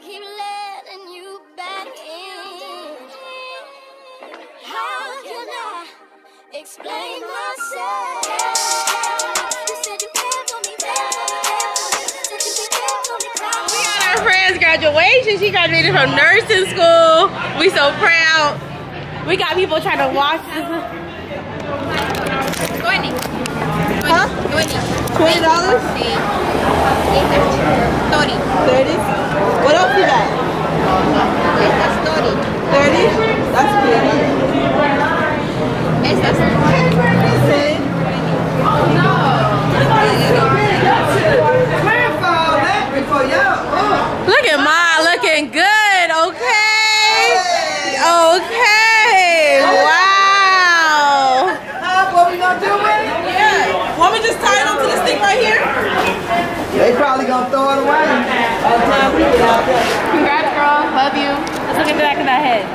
keep letting you back in. How can I explain myself? You said you cared for me, we got our friend's graduation. She graduated from nursing school. We so proud. We got people trying to watch this. Huh? $20? 30. What else you got? That's 30. 30? That's good. Look at Ma looking good, okay? Okay. Wow. What we gonna do with it? Yeah. Want me to just tie it onto this thing right here? They probably gonna throw it away. Congrats, girl. Love you. Let's look at the back of that head.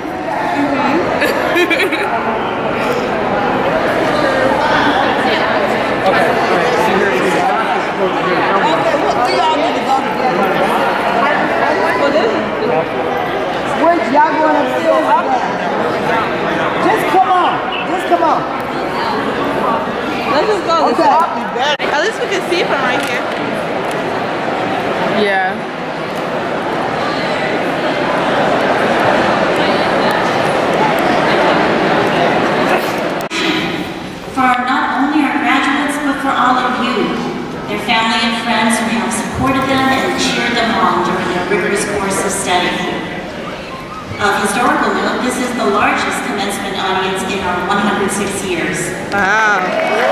Which y'all going upstairs? Just come on. Just come on. Let's just go. Okay. At least we can see from right here. Yeah. For not only our graduates, but for all of you, their family and friends who have supported them and cheered them on during their rigorous course of study. Of historical note, this is the largest commencement audience in our 106 years. Wow.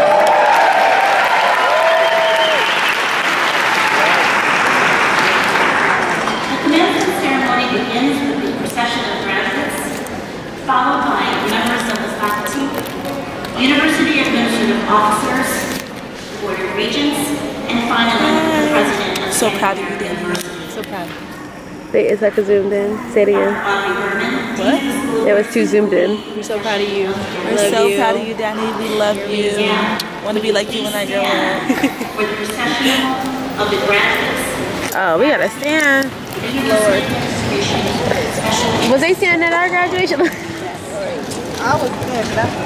The commencement ceremony begins with the procession of graduates, followed by members of the faculty, university administrative officers, the board of regents, and finally, the president of So proud of you, Dani. So proud. Wait, is that zoomed in? Say it again. What? It was too zoomed in. We're so proud of you. We're so proud of you, Dani. We love you. Want to be like you when I grow up. For the procession of the graduates. Oh, we gotta stand. Lord. Was they standing at our graduation? I was good.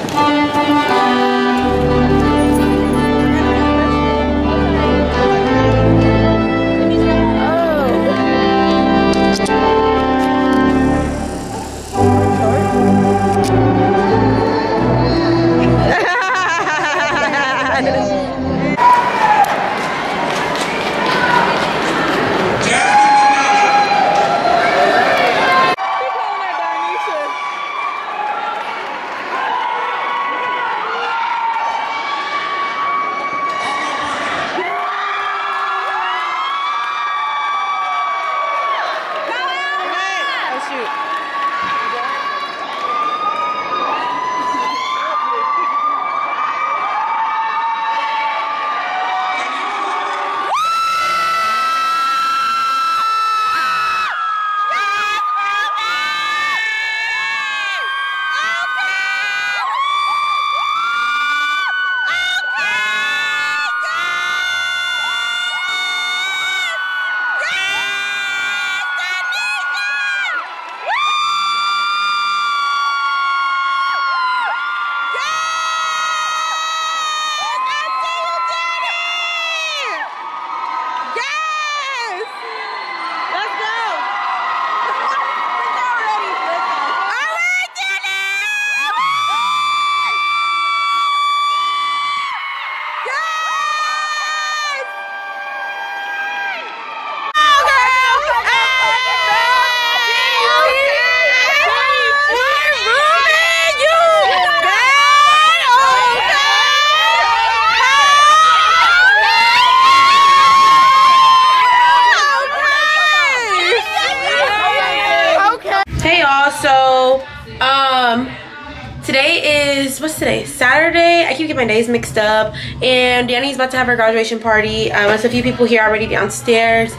Today is, what's today? Saturday. I keep getting my days mixed up. And Dani's about to have her graduation party. There's a few people here already downstairs.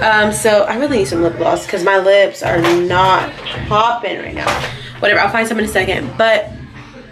So I really need some lip gloss because my lips are not popping right now. Whatever, I'll find some in a second. But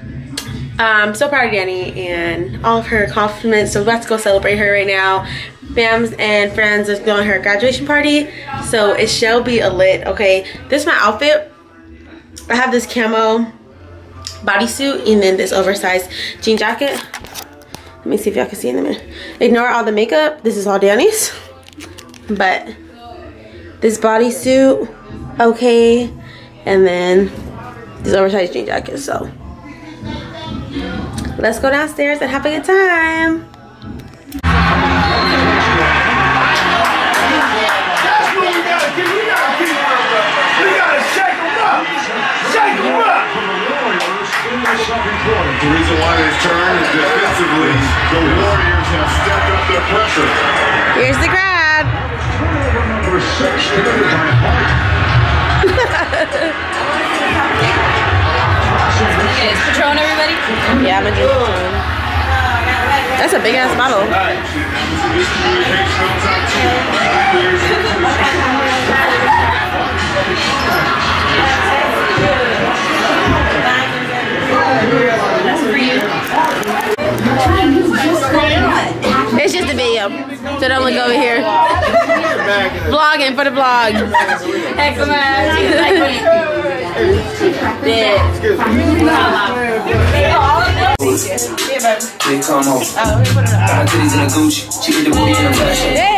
I'm so proud of Dani and all of her accomplishments. So we're about to go celebrate her right now. fams and friends that's going to her graduation party. So it shall be a lit, okay? This is my outfit. I have this camo bodysuit and then this oversized jean jacket. Let me see if y'all can see in the mirror. Ignore all the makeup. This is all Dani's. But this bodysuit, okay, and then this oversized jean jacket. So let's go downstairs and have a good time. That's what we gotta do. We gotta shake them up. Shake them up. The reason why they've turned is defensively, the Warriors have stepped up their pressure. Here's the grab. Number 6, Is Patron everybody? Yeah, I'm gonna drink Patron. That's a big ass bottle. That's for you. It's just a video, so don't look over here. Vlogging for the vlog. Heck, come on. Big come home. Got titties in a Gucci. She get the booty in a fashion.